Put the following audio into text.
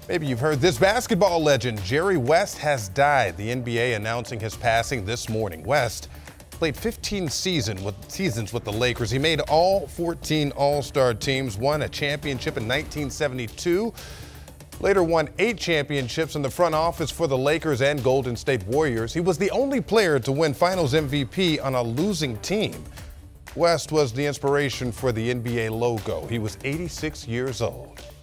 Maybe you've heard this basketball legend, Jerry West, has died. The NBA announcing his passing this morning. West played 15 seasons with the Lakers. He made all 14 All-Star teams, won a championship in 1972. Later won 8 championships in the front office for the Lakers and Golden State Warriors. He was the only player to win Finals MVP on a losing team. West was the inspiration for the NBA logo. He was 86 years old.